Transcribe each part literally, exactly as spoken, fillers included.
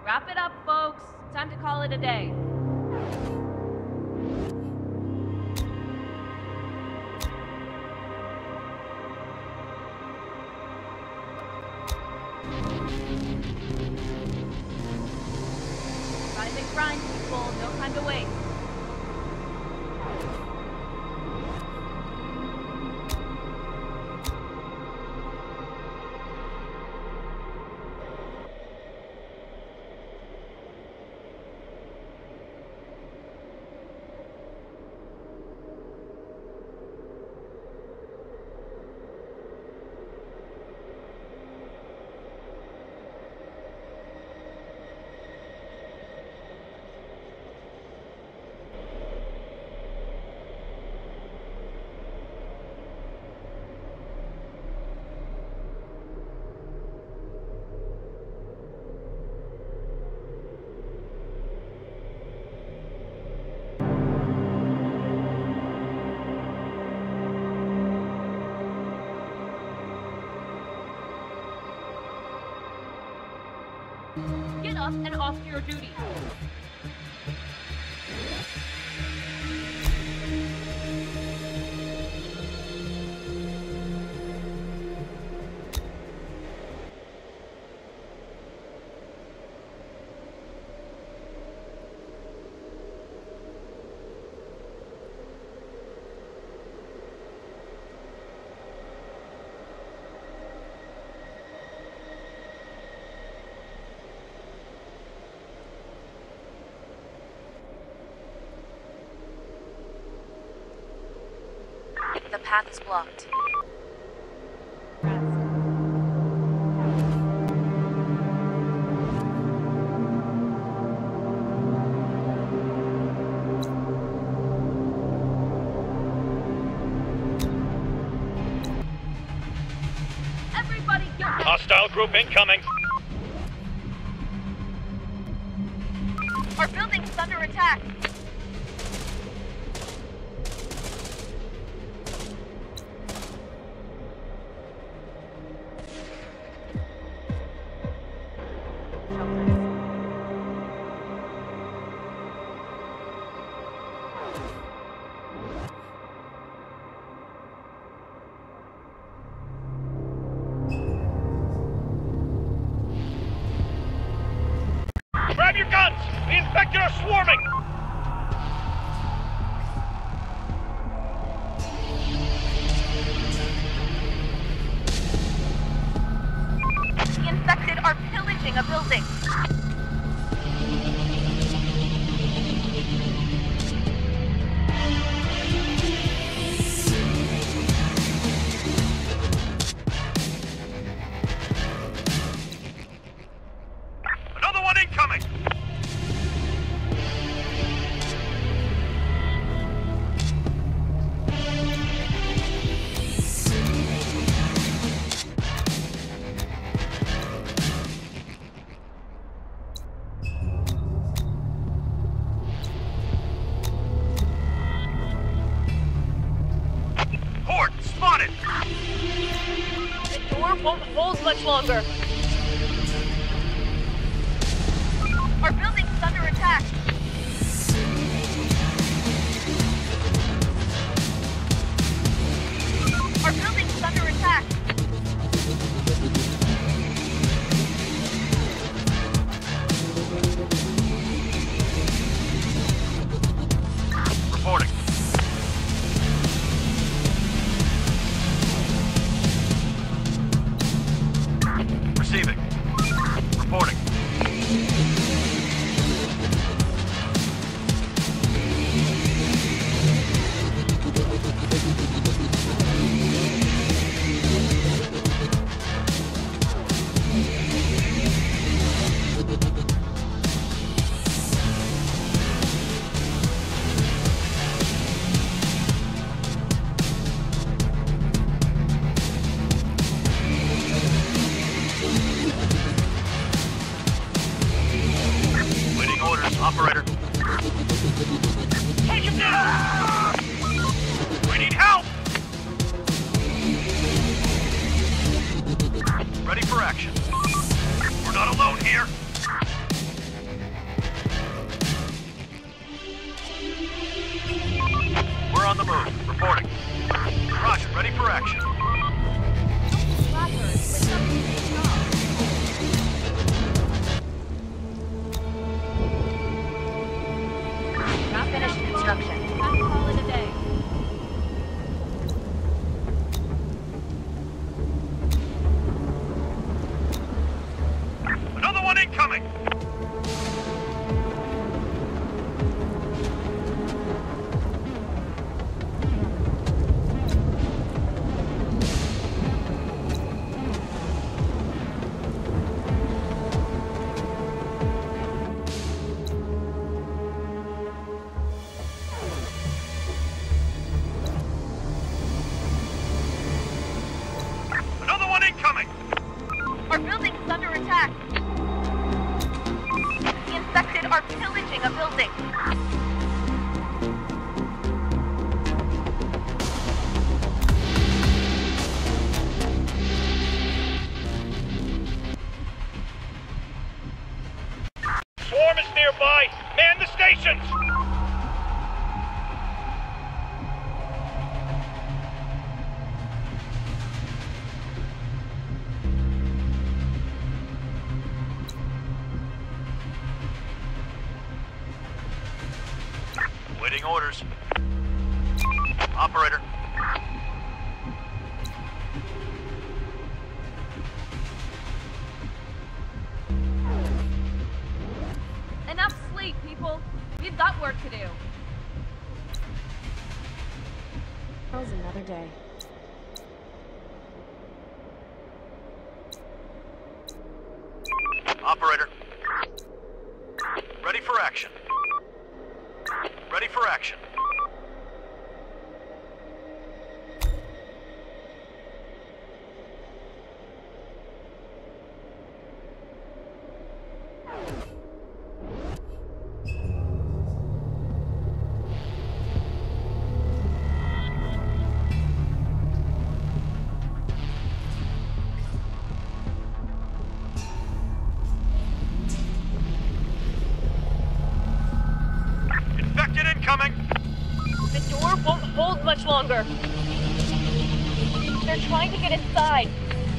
Wrap it up, folks. Time to call it a day. Rise and grind, people. No time to waste. Get up and off to your duty. The path is blocked. Everybody get up. Hostile group incoming. Our building's under attack. Grab your guns! The infected are swarming! The infected are pillaging a building. Another one incoming! Horde spotted! The door won't hold much longer. Our building's under attack. Our building's under attack. Reporting. Receiving. Reporting. Waiting orders, operator. Take him down! We need help! Ready for action. We're not alone here. On the move. Reporting. Roger, ready for action. Not finished construction. Time to call it a day. Another one incoming! Another one incoming! Our building is under attack. The infected are pillaging a building. Swarm is nearby! Man the stations! Waiting orders. Operator. Enough sleep, people. We've got work to do. That was another day. Operator. Ready for action. Ready for action. Infected incoming! The door won't hold much longer. They're trying to get inside.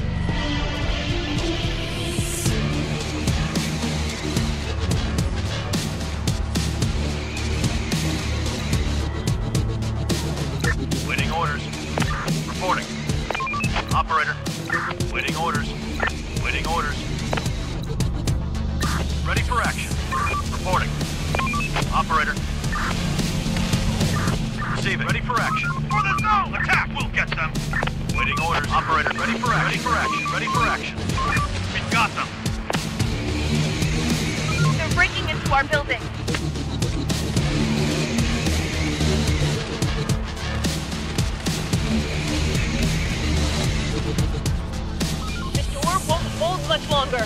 Waiting orders. Reporting. Operator. Waiting orders. Waiting orders. Ready for action. Reporting. Operator. Receive it. Ready for action. For the zone! Attack! We'll get them! Waiting orders. Operator. Ready for action. Ready for action. Ready for action. We've got them. They're breaking into our building. The door won't hold much longer.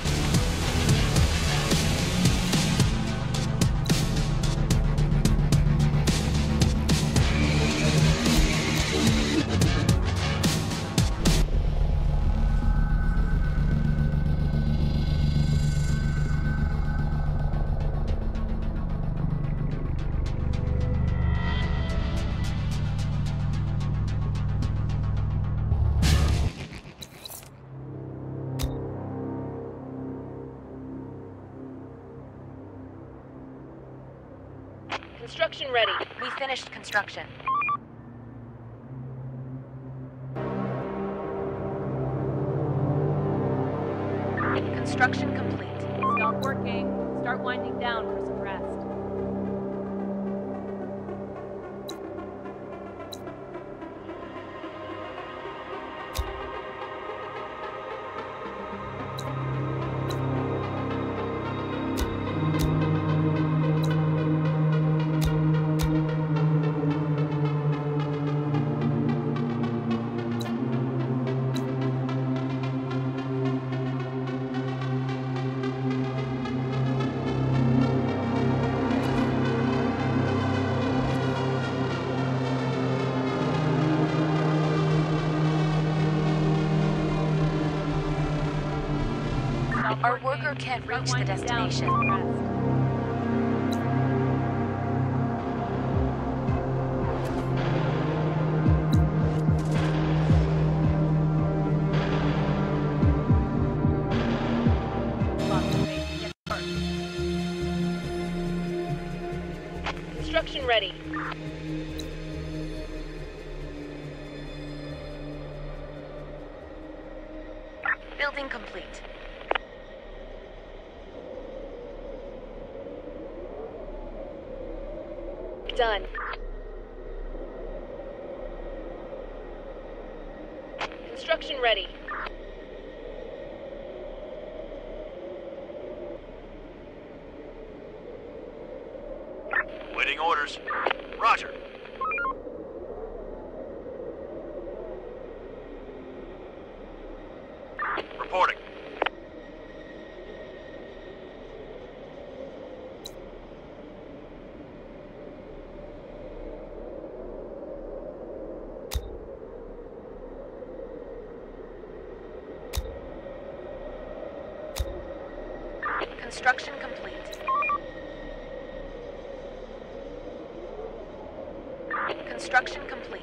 Construction ready. We finished construction. Construction complete. Stop working. Start winding down for some rest. Our worker can't reach the destination. Construction ready. Building complete. Done. Construction ready. Waiting orders. Roger. Reporting. Construction complete. Construction complete.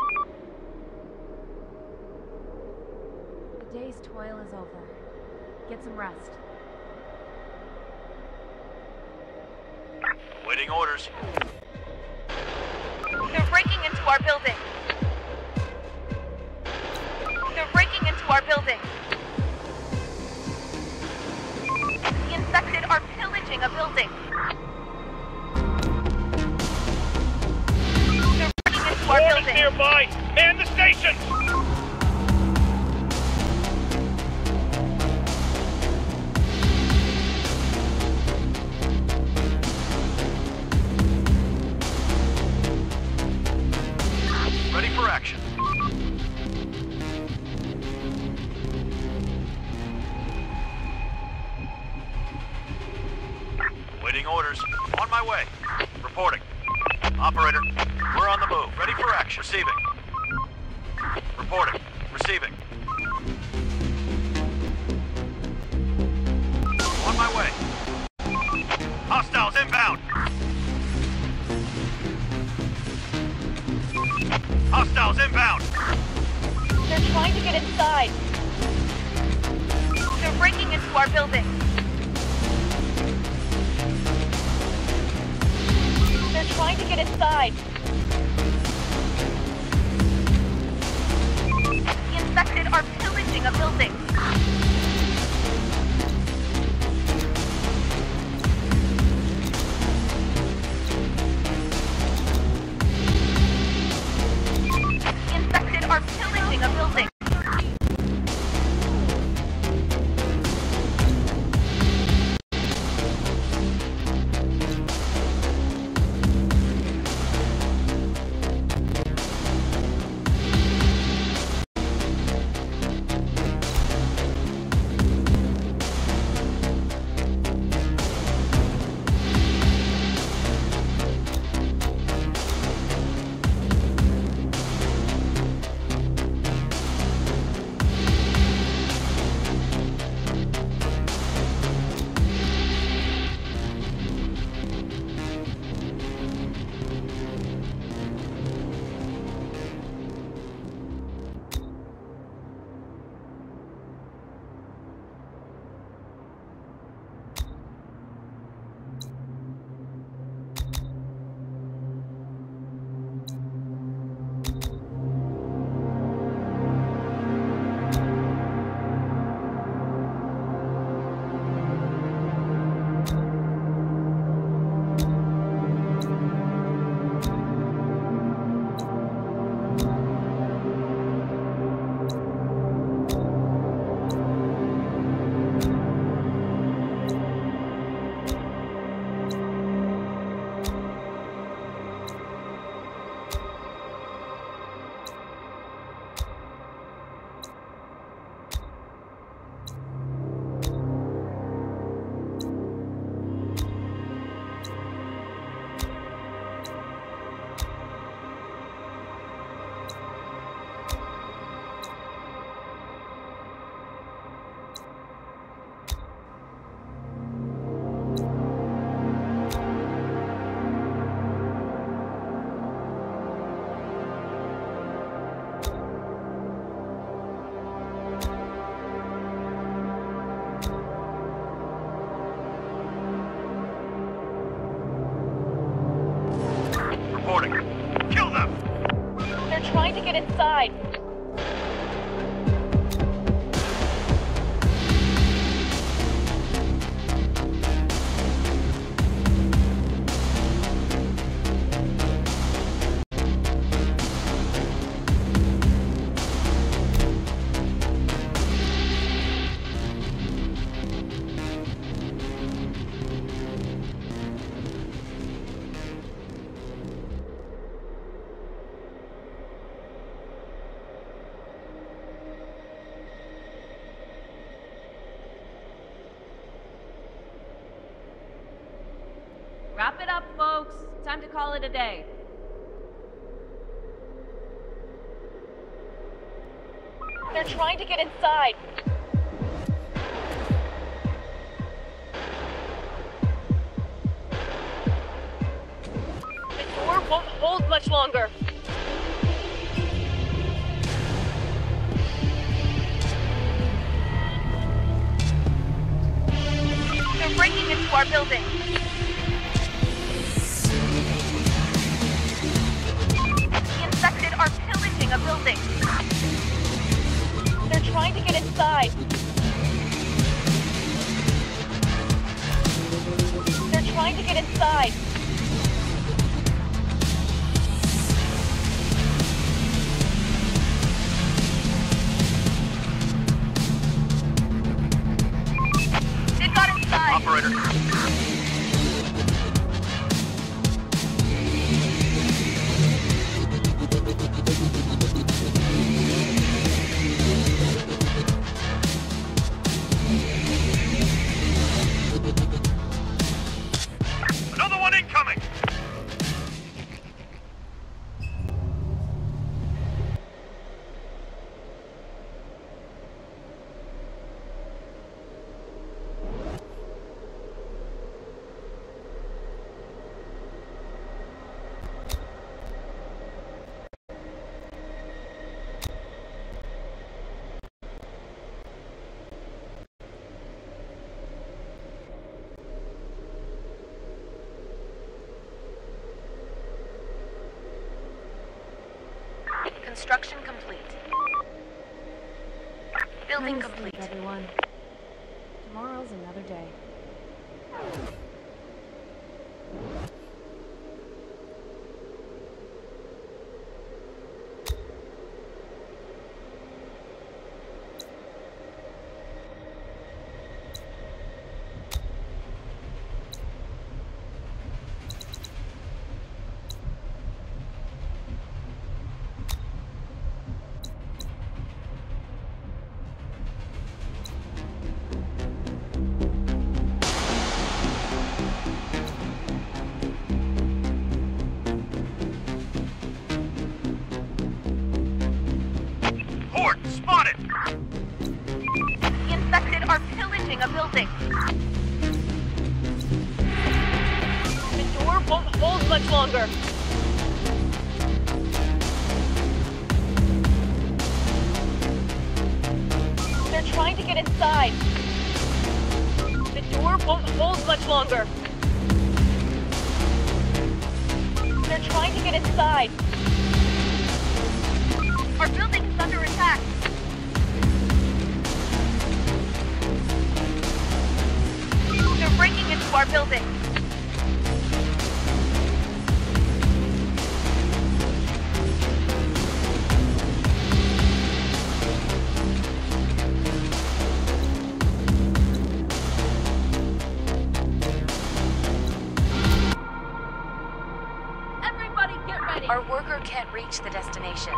The day's toil is over. Get some rest. Waiting orders. They're breaking into our building. They're breaking into our building. The infected are pillaging a building. They're breaking into our Warning building. nearby! Man the station! Ready for action. Waiting orders. On my way. Reporting. Operator, we're on the move. Ready for action. Receiving. Reporting. Receiving. On my way. Hostiles inbound. Hostiles inbound. They're trying to get inside. They're breaking into our building. They're trying to get inside. The infected are pillaging a building. The infected are pillaging a building. get inside. Wrap it up, folks. Time to call it a day. They're trying to get inside. The door won't hold much longer. They're breaking into our building. The infected are pillaging a building. They're trying to get inside. They're trying to get inside. They got inside. Operator. Another one incoming! Construction complete. Building Nice complete. sleep, everyone. Tomorrow's another day. Horde spotted! The infected are pillaging a building. The door won't hold much longer. They're trying to get inside. The door won't hold much longer. They're trying to get inside. Our building is under attack. They're breaking into our building. Everybody get ready! Our worker can't reach the destination.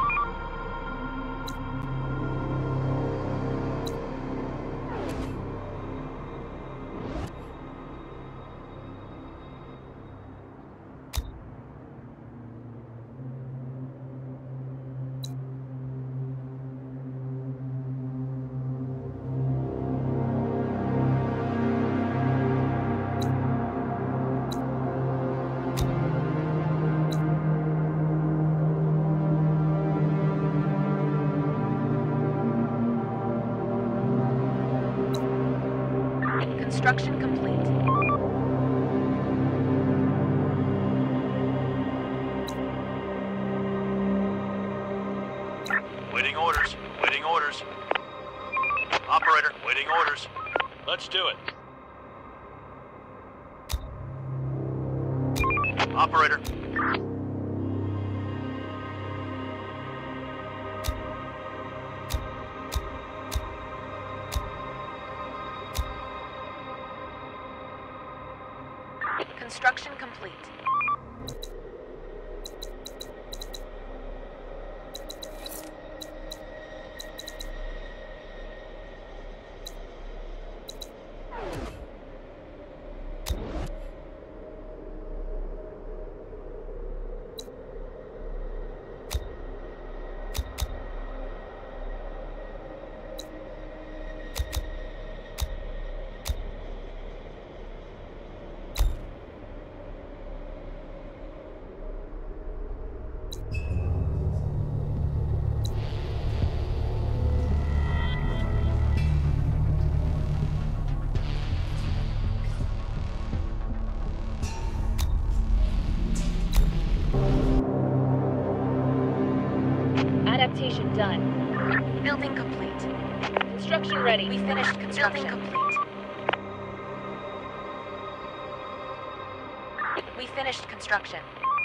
Construction complete. orders. Operator, waiting orders. Let's do it. Operator. Construction complete. Adaptation done. Building complete. Construction ready. We finished construction. Building complete. We finished construction.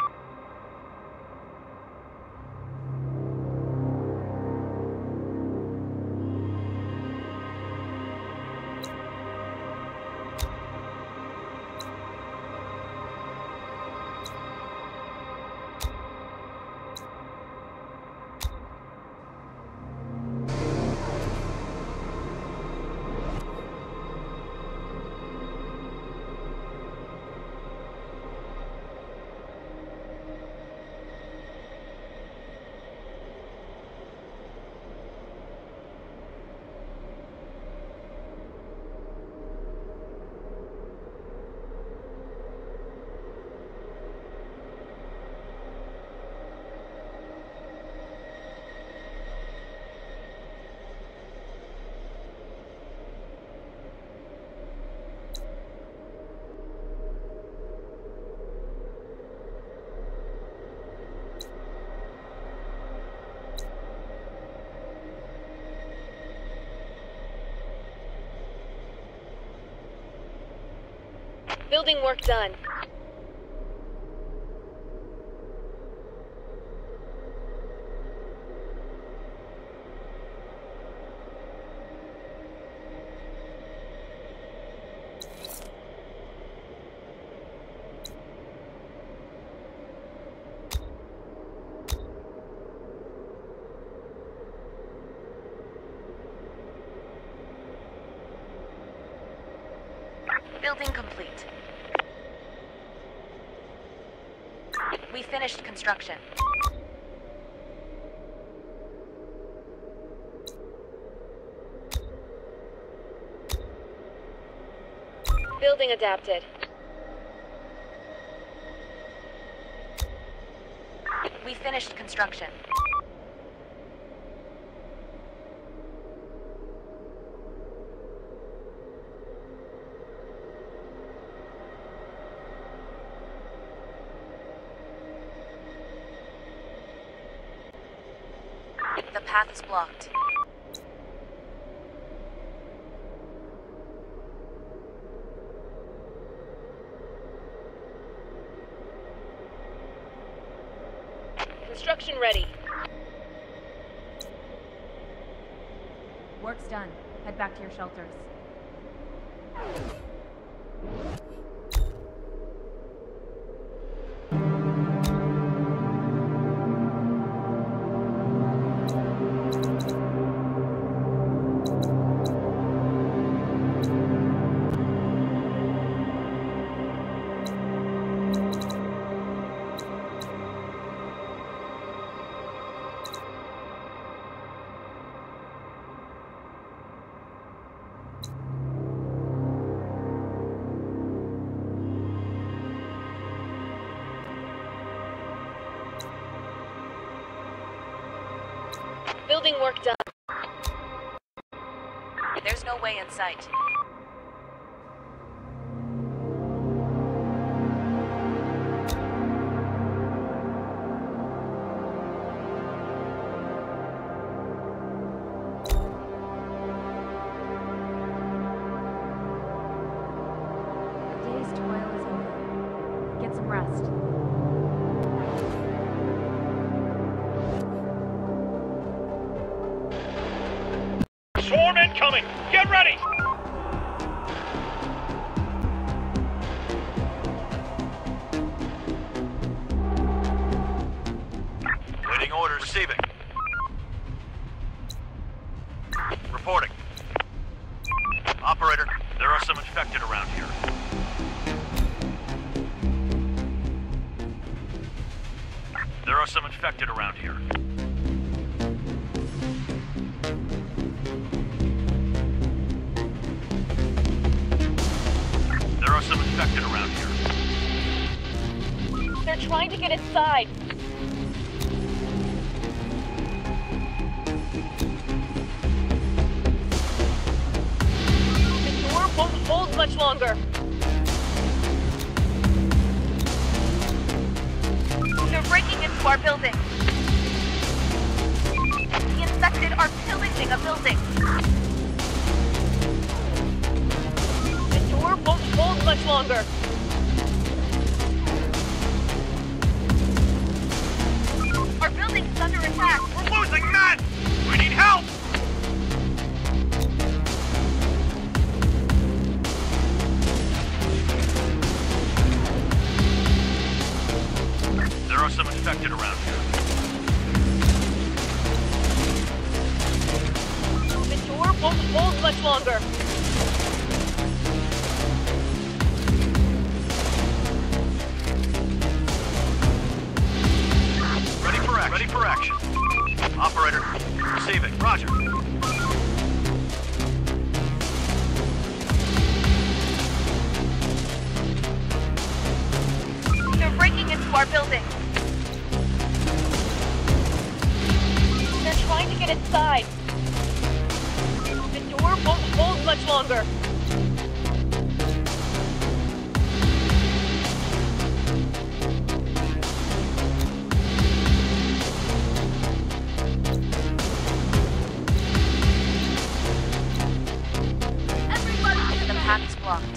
Building work done. Building complete. We finished construction. Building adapted. We finished construction. The path is blocked. Construction ready. Work's done. Head back to your shelters. Building work done. There's no way in sight. day's toil is over. Get some rest. Swarm incoming! Get ready! Waiting orders. Receiving. Reporting. Operator, there are some infected around here. There are some infected around here. There are some infected around here. They're trying to get inside. The door won't hold much longer. They're breaking into our building. The infected are pillaging a building. The door won't hold much longer. Our building's under attack. We're losing men! We need help! There are some infected around here. The door won't hold much longer. Ready for action. Ready for action. Operator, receiving. Roger. They're breaking into our building. They're trying to get inside. The door won't hold much longer. The path is blocked.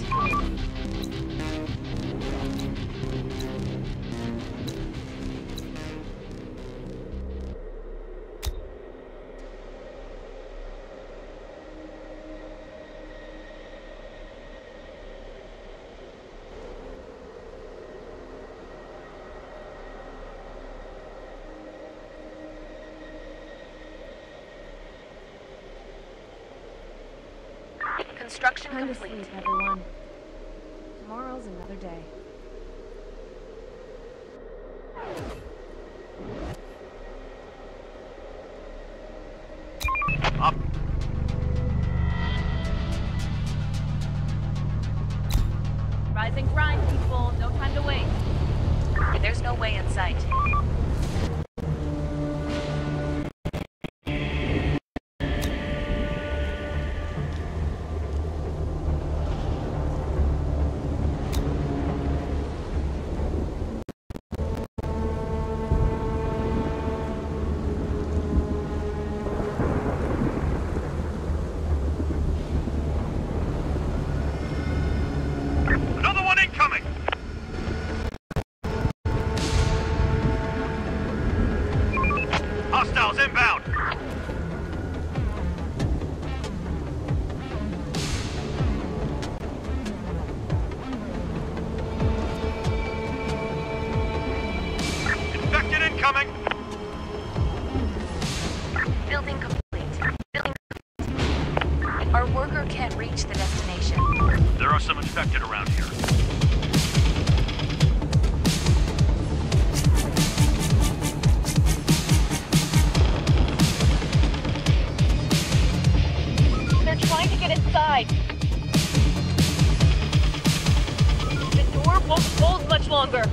Construction Time to complete. sleep, everyone. Tomorrow's another day. Up. Rise and grind, people. No time to wait. There's no way in sight. Another one incoming! Hostiles inbound! Infected incoming! Building complete. Building complete. Our worker can't reach the destination. There are some infected around here. They're trying to get inside. The door won't hold much longer.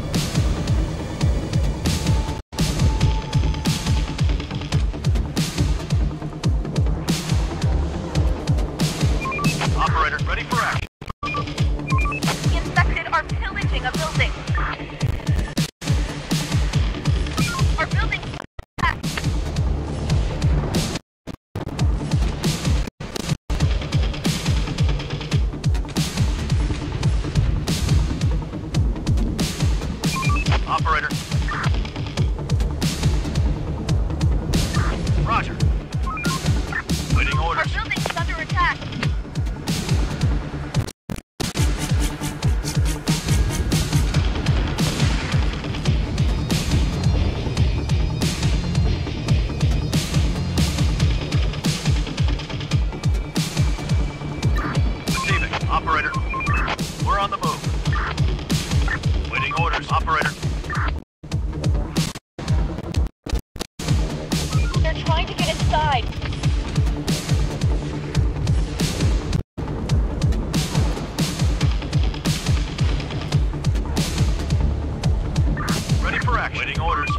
Operator, ready for action. The infected are pillaging a building. Our building's under attack. Operator, we're on the move. Waiting orders, operator. They're trying to get inside. Ready for action. Waiting orders.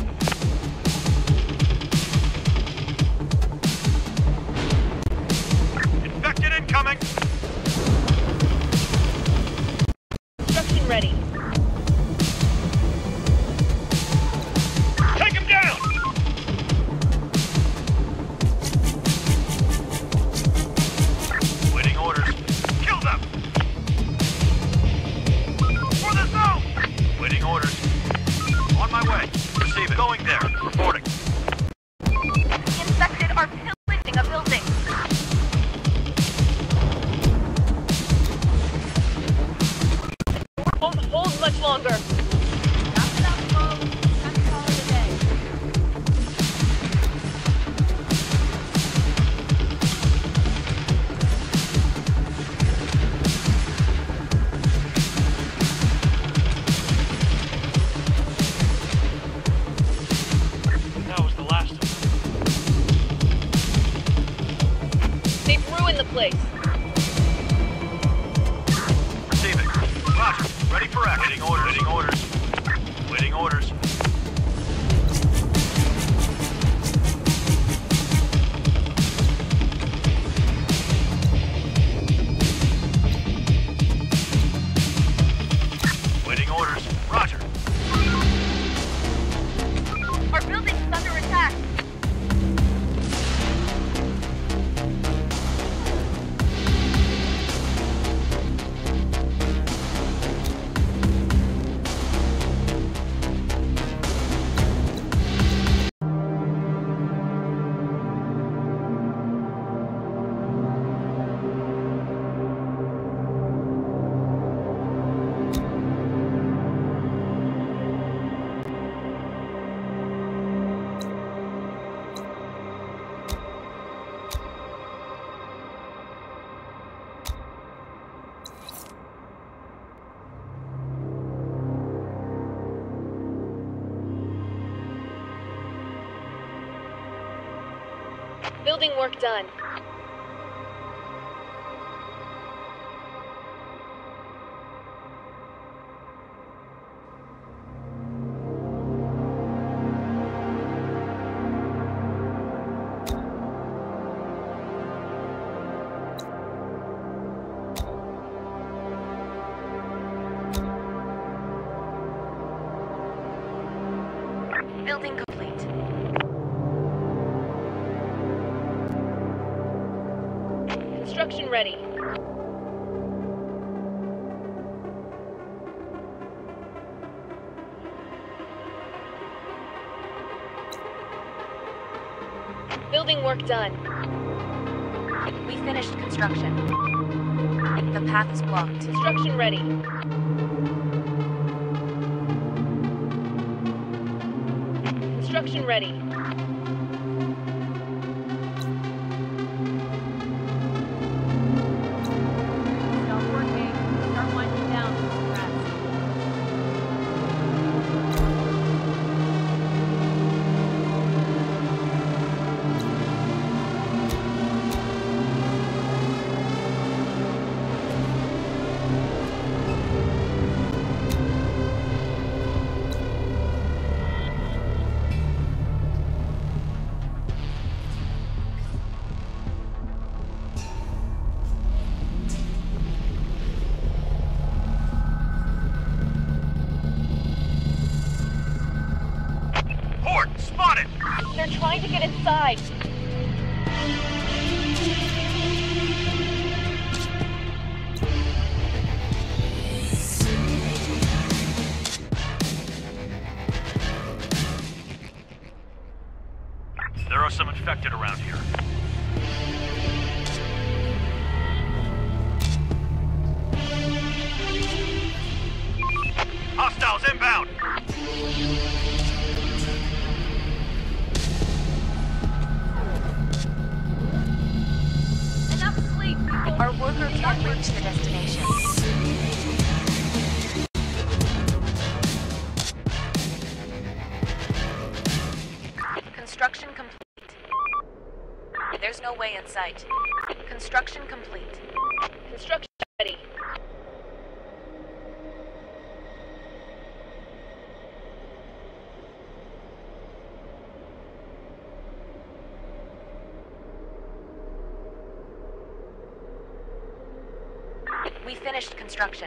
Infected incoming. Construction ready. Take him down! Waiting orders. Kill them! For the zone! Waiting orders. On my way. Receive it. Going there. Reporting. The infected are pillaging a building. Won't hold much longer. Wrap it up, folks. Time to call it a day. That was the last of them. They've ruined the place. Receive it. Roger. Ready for action. Waiting orders. Waiting orders. Waiting orders. Waiting orders. Roger. Our building is under attack. Building work done. Building complete. Construction ready. Building work done. We finished construction. The path is blocked. Construction ready. Construction ready. Stop working. Start winding down. Rest. Horde, spotted! They're trying to get inside. There are some infected around here. Hostiles inbound! Enough sleep, people. Our worker can't reach the destination. Construction complete. There's no way in sight. Construction complete. Construction ready. We finished construction.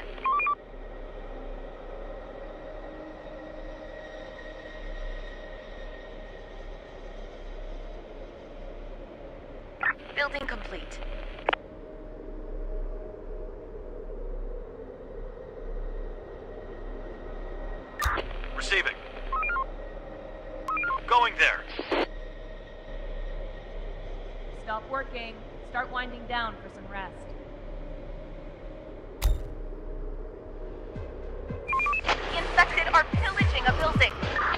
Building complete. Receiving. Going there. Stop working. Start winding down for some rest. The infected are pillaging a building.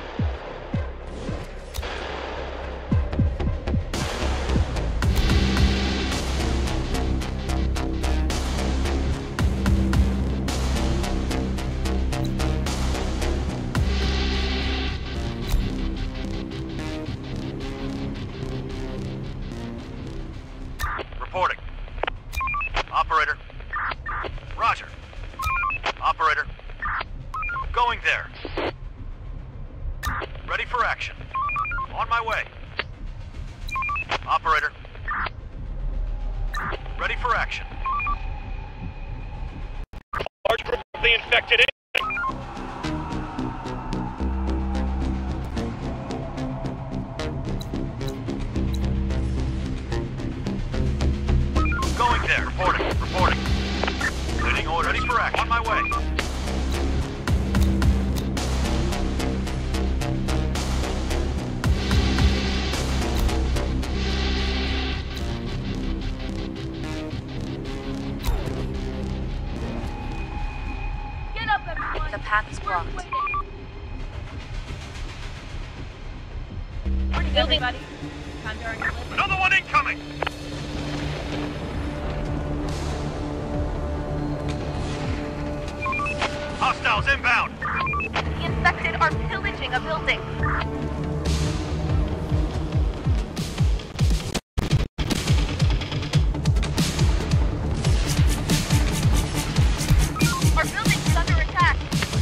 Reporting. Operator. Roger. Operator. Going there. Ready for action. On my way. Operator. Ready for action. Large group of the infected in. Going there. Reporting. Reporting. Waiting order. Ready for action. On my way. Get up, everyone! The path is blocked. Waiting. Building. Everybody, time to earn your living. Another one incoming! Hostiles inbound! The infected are pillaging a building. Our building is under attack.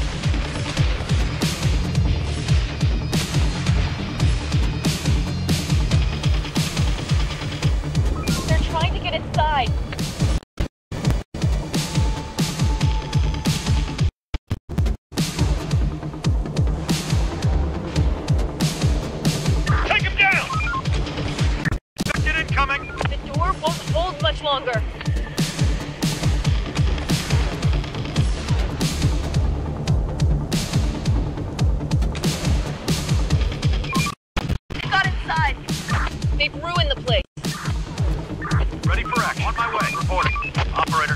They're trying to get inside. Take him down! Get incoming! The door won't hold much longer. They got inside. They've ruined the place. Ready for action. On my way. Reporting. Operator.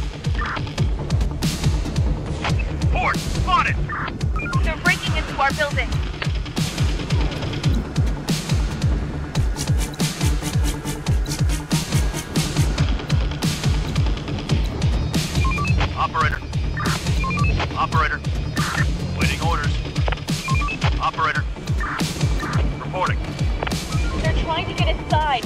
Port! Spotted! They're breaking into our building. Operator. Operator. Waiting orders. Operator. Reporting. They're trying to get inside.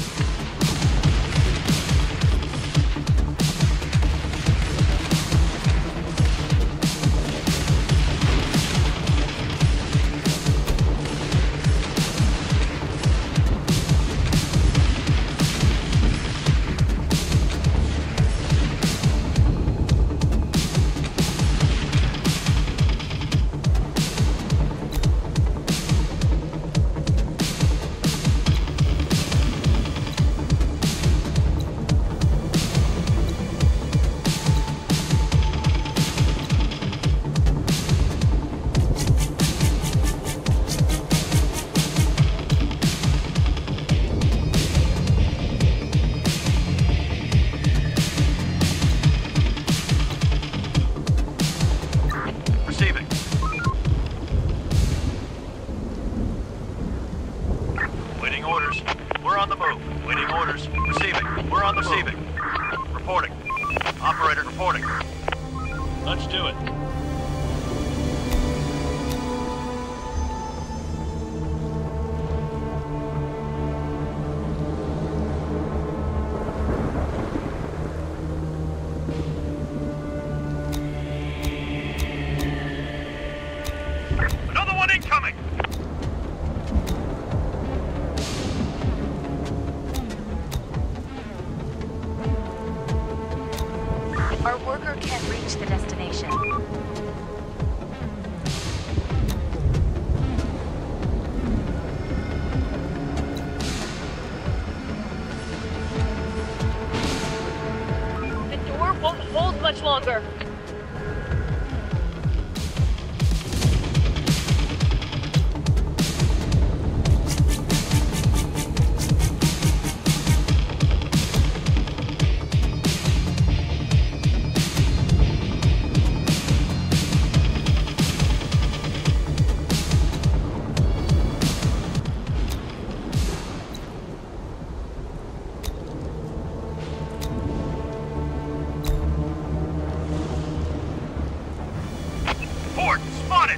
Receiving. Waiting orders. We're on the move. Waiting orders. Receiving. We're on the receiving. Reporting. Operator reporting. Let's do it. Another one incoming! Our worker can't reach the destination. The door won't hold much longer. Port spotted!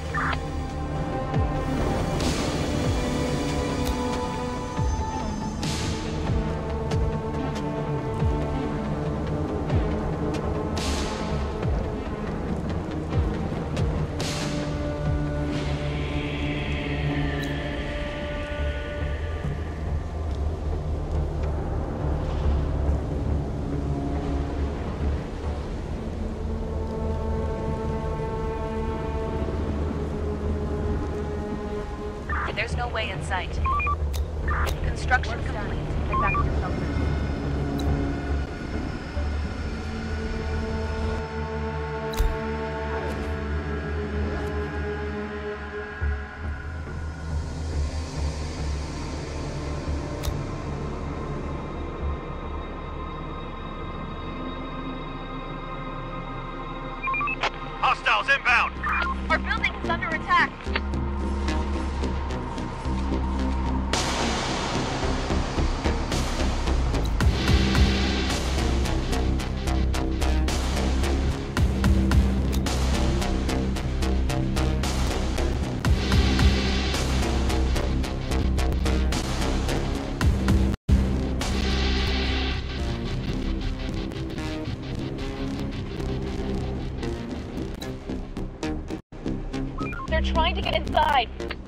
There's no way in sight. Construction complete. Get back to your shelter. Hostiles inbound! Our building is under attack. They're trying to get inside.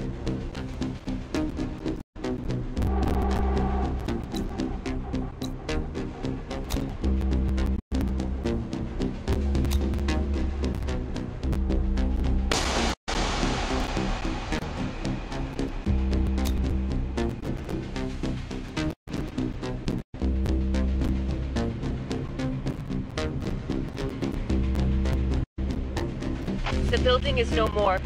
The building is no more.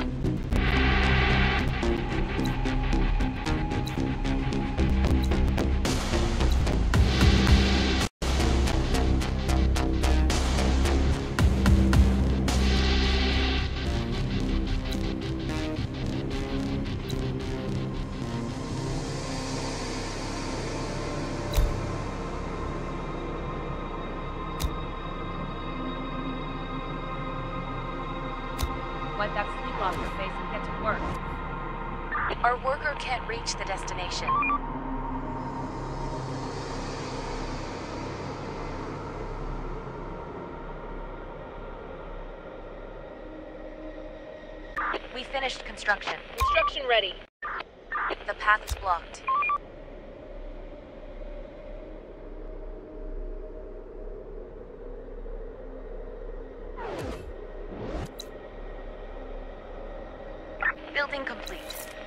Wipe that sleep off your face and get to work. Our worker can't reach the destination. We finished construction. Construction ready. The path is blocked. Building complete.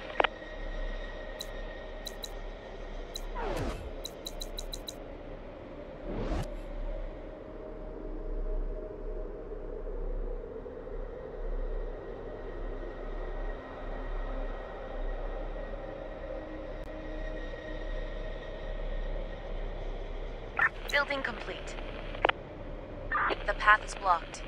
Building complete. The path is blocked.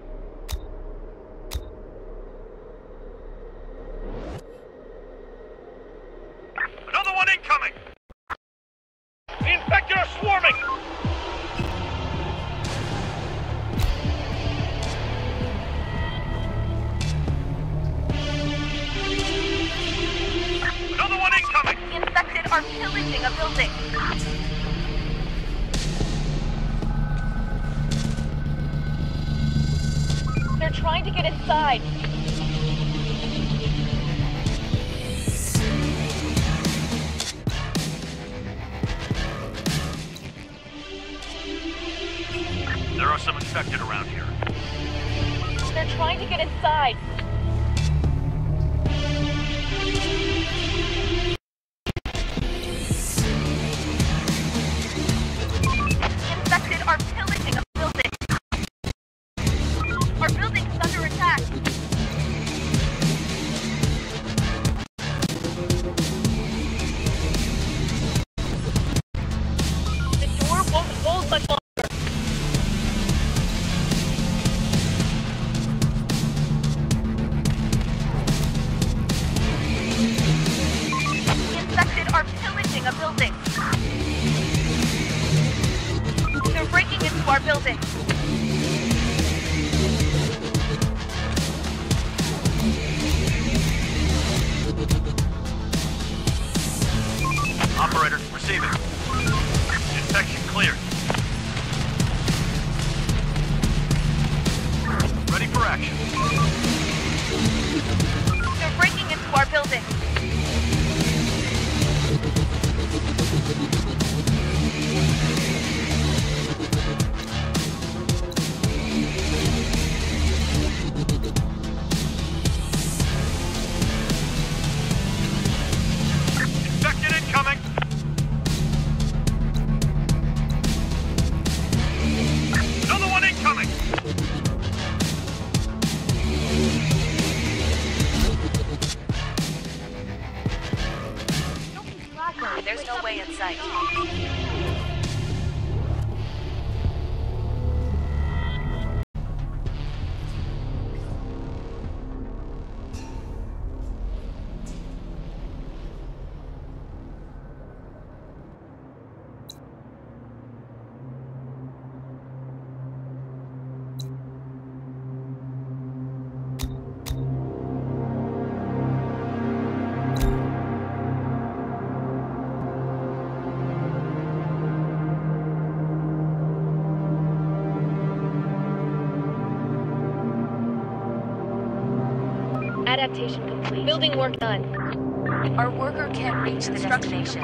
Another one incoming! The infected are swarming! a building. They're trying to get inside. There are some infected around here. They're trying to get inside. Infected are pillaging a building. Our building's under attack. The door won't hold much longer. Infected are pillaging a building. They're breaking into our building. Operator, receiving. Infection cleared. Ready for action. They're breaking into our building. Infected incoming. Another one incoming. There's no way in sight. Adaptation complete. Building work done. Our worker can't reach the destination.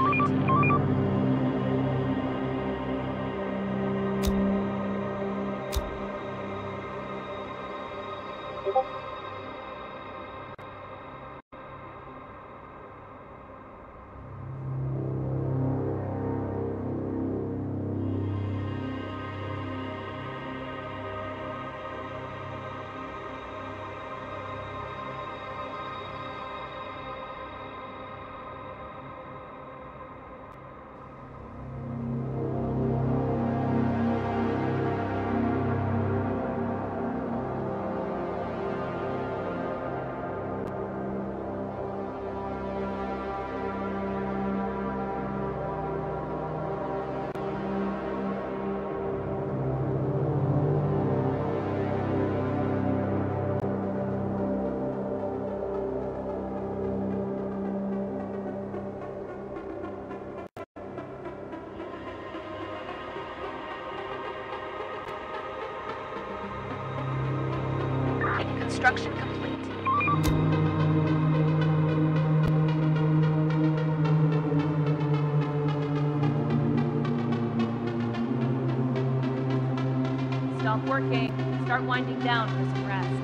Construction complete. Stop working. Start winding down for some rest.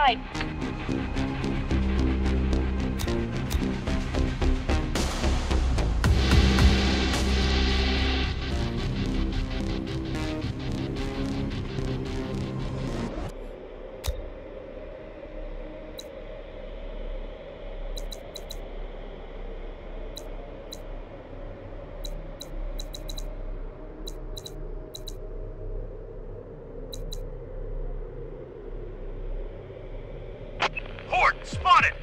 inside. Horde, spotted!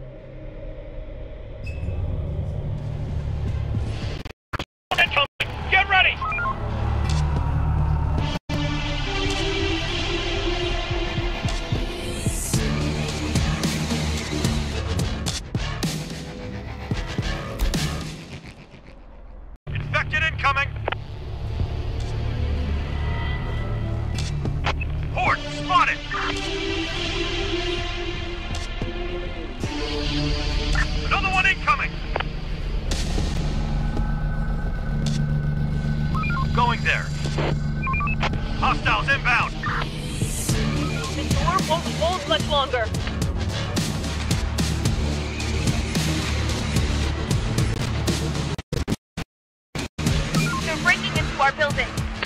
Get ready! Infected incoming! Horde, spotted! Another one incoming! Going there. Hostiles inbound! The door won't hold much longer. They're breaking into our building.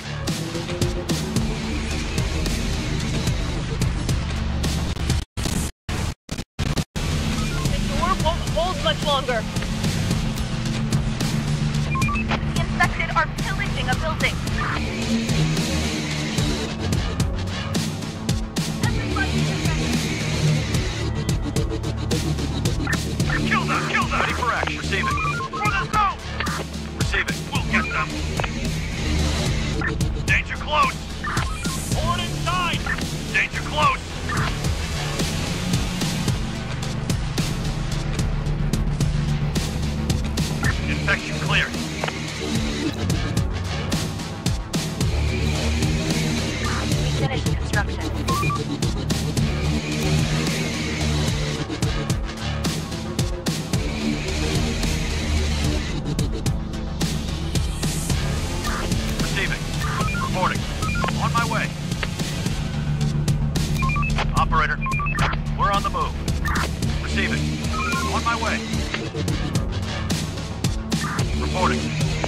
The door won't hold much longer. The infected are pillaging a building. Kill them! Kill them! Ready for action. Receiving. For the zone! Receiving. We'll get them. Danger close! Horde inside! Danger close! Infection cleared. We finished construction. Receiving. Reporting. On my way. Operator, we're on the move. Receiving. On my way. Reporting.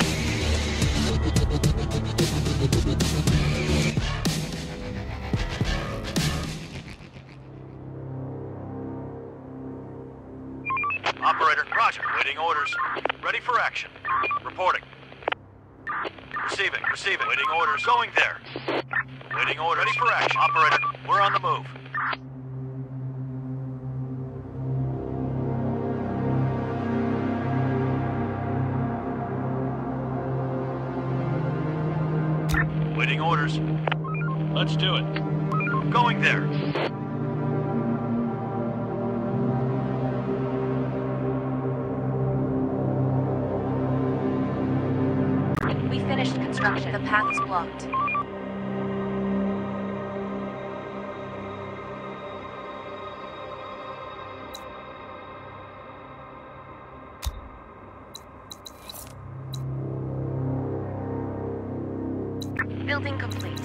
Operator, roger. Waiting orders. Ready for action. Reporting. Receiving. Receiving. Waiting orders. Going there. Waiting orders. Ready for action. Operator, we're on the move. Waiting orders. Let's do it. Going there. We finished construction. The path is blocked. Building complete.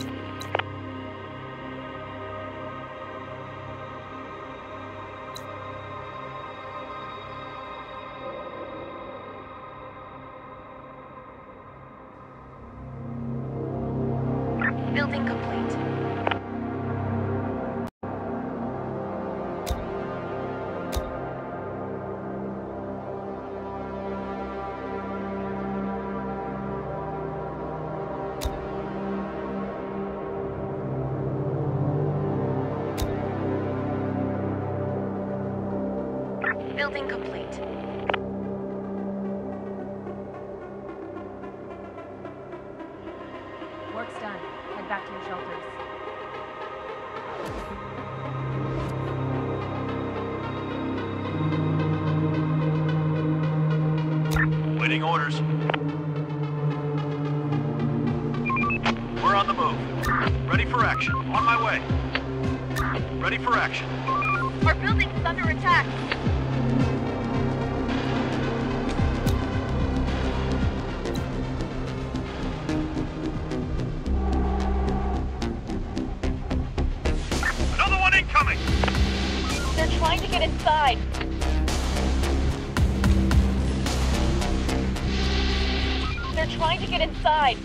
Building complete. Building complete. Work's done. Head back to your shelters. Waiting orders. We're on the move. Ready for action. On my way. Ready for action. Our building's under attack. Another one incoming! They're trying to get inside.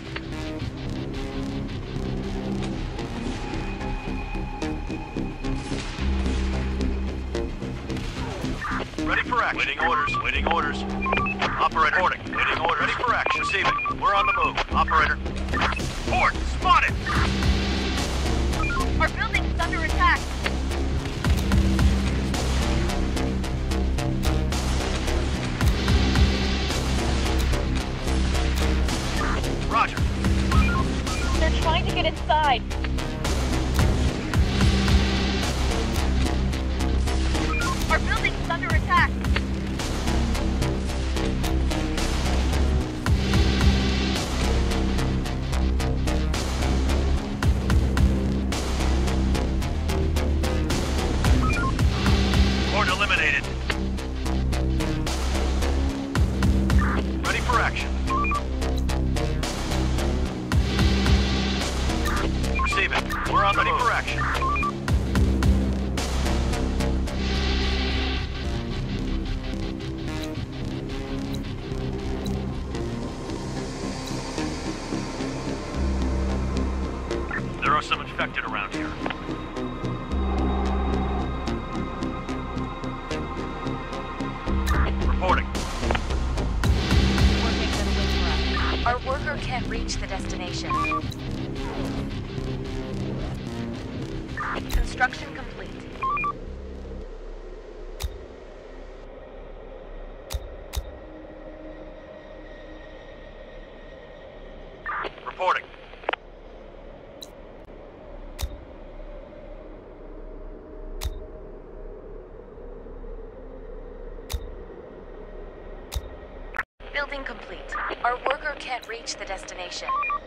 Ready for action. Waiting orders. Waiting orders. Operator. Reporting. Waiting orders. Ready for action. Receiving. We're on the move. Operator. Port. Spotted. Our building is under attack. Roger. They're trying to get inside. Our building is under attack. Port eliminated. Ready for action. Receiving. We're on ready for action. There are some infected around here. Reporting. Working for the win for us. Our worker can't reach the destination. Construction complete. Reporting. Building complete. Our worker can't reach the destination.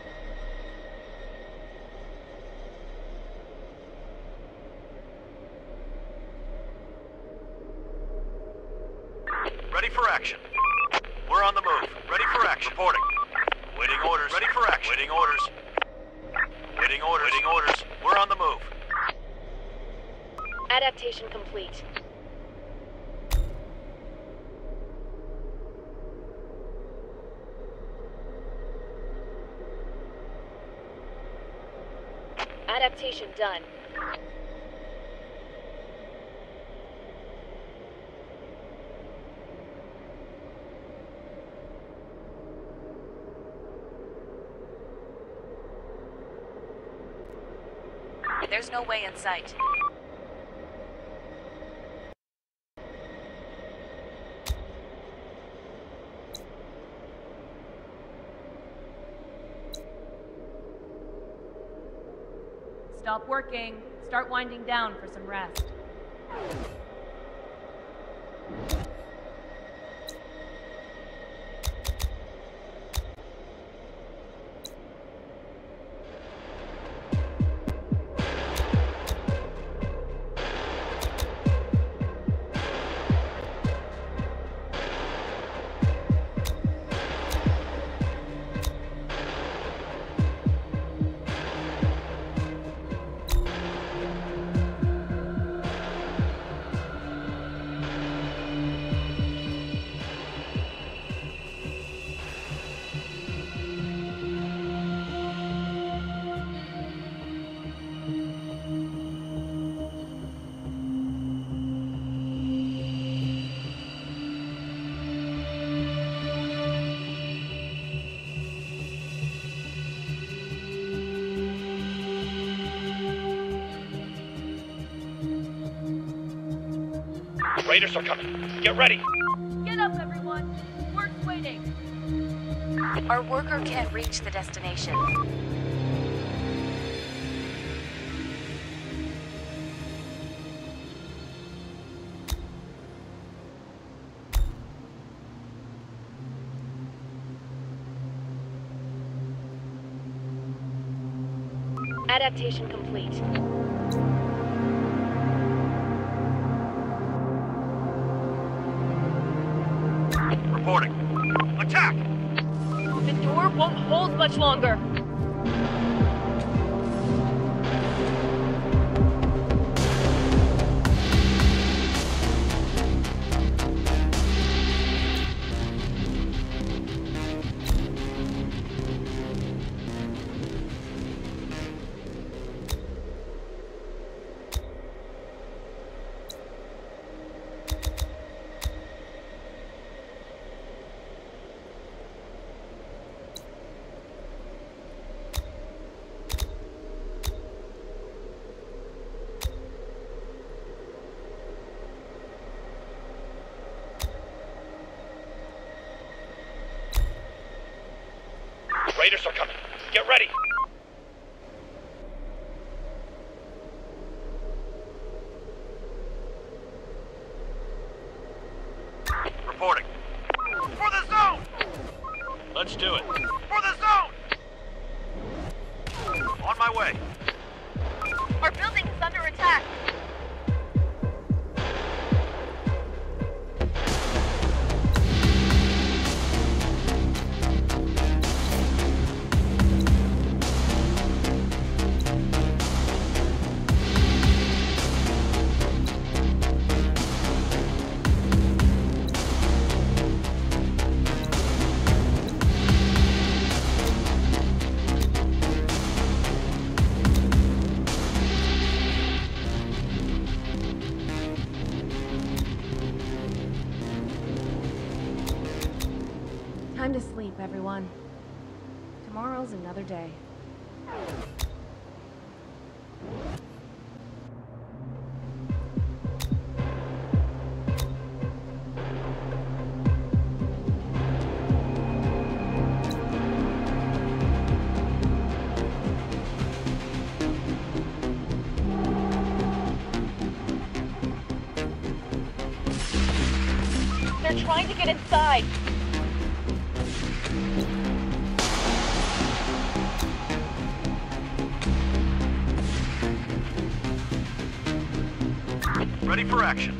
Ready for action. We're on the move. Ready for action. Reporting. Waiting orders. Ready for action. Waiting orders. Waiting orders. Waiting orders. We're on the move. Adaptation complete. Adaptation done. There's no way in sight. Stop working. Start winding down for some rest. Raiders are coming. Get ready. Get up, everyone. Work's waiting. Our worker can't reach the destination. Adaptation complete. Reporting. Attack! The door won't hold much longer. Raiders are coming. Get ready. Reporting. For the zone! Let's do it. For the zone! On my way. Our building is under attack. Time to sleep, everyone. Tomorrow's another day. They're trying to get inside. Ready for action.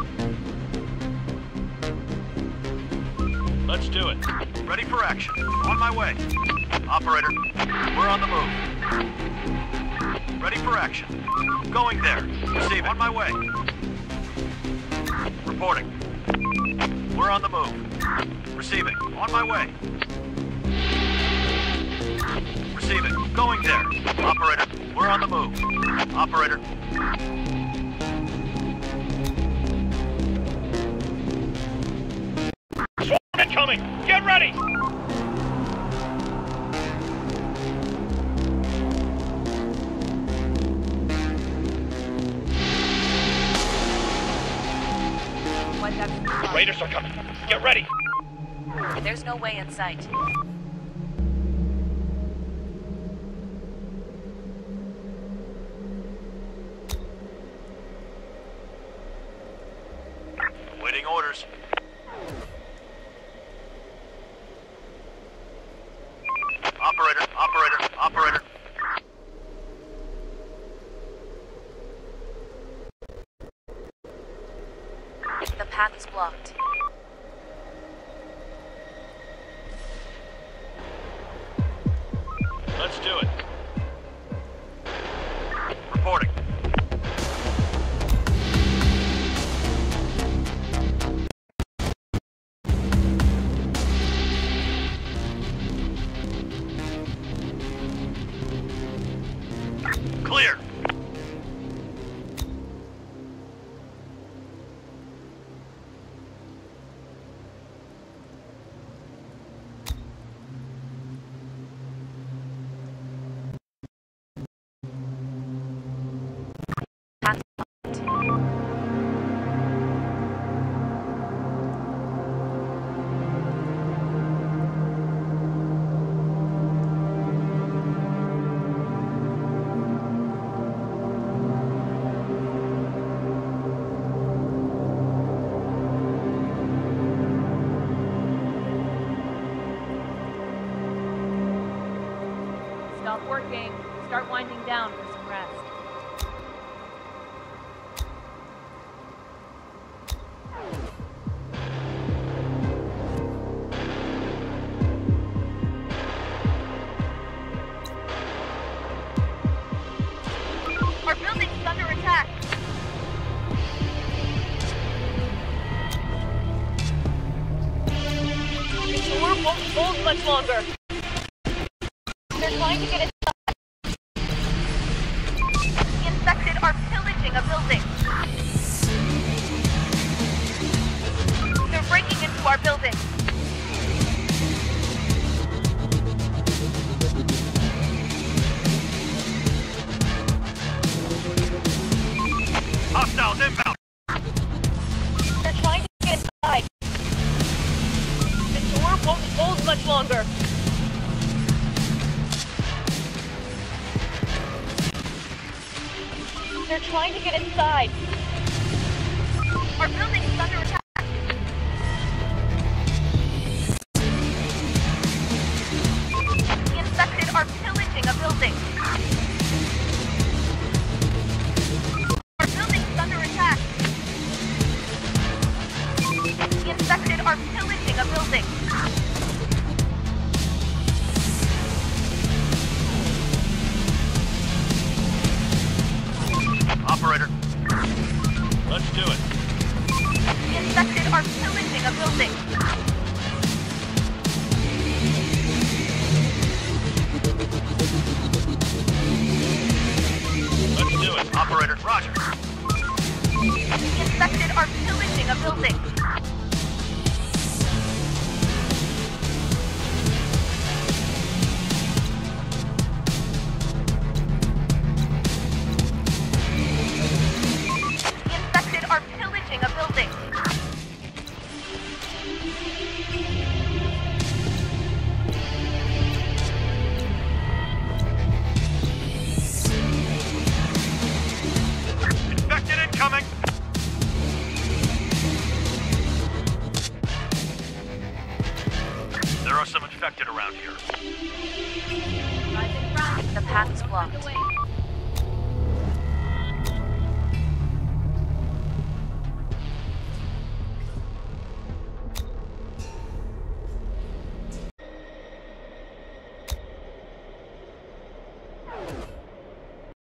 Let's do it. Ready for action. On my way. Operator, we're on the move. Ready for action. Going there. Receiving. On my way. Reporting. We're on the move. Receiving. On my way. Receiving. Going there. Operator, we're on the move. Operator. Incoming! Get ready! Raiders are coming. Get ready! There's no way in sight. Waiting orders. Operator, operator, operator. The path is blocked. Let's do it. Reporting. Clear. Path blocked. Stop working. Start winding down for some rest. Our building is under attack. The door won't hold much longer. They're trying to get inside. The infected are pillaging a building. They're breaking into our building. Hostiles inbound. They're trying to get inside. The door won't hold much longer. They're trying to get inside. Our building is under attack. The infected are pillaging a building. Our building is under attack. The infected are pillaging a building. Operator. Let's do it. The infected are pillaging a building. Let's do it. Operator. Roger. The infected are pillaging a building. The infected are pillaging a building. Infected incoming. There are some infected around here. Rising ground. The path is blocked. Underway.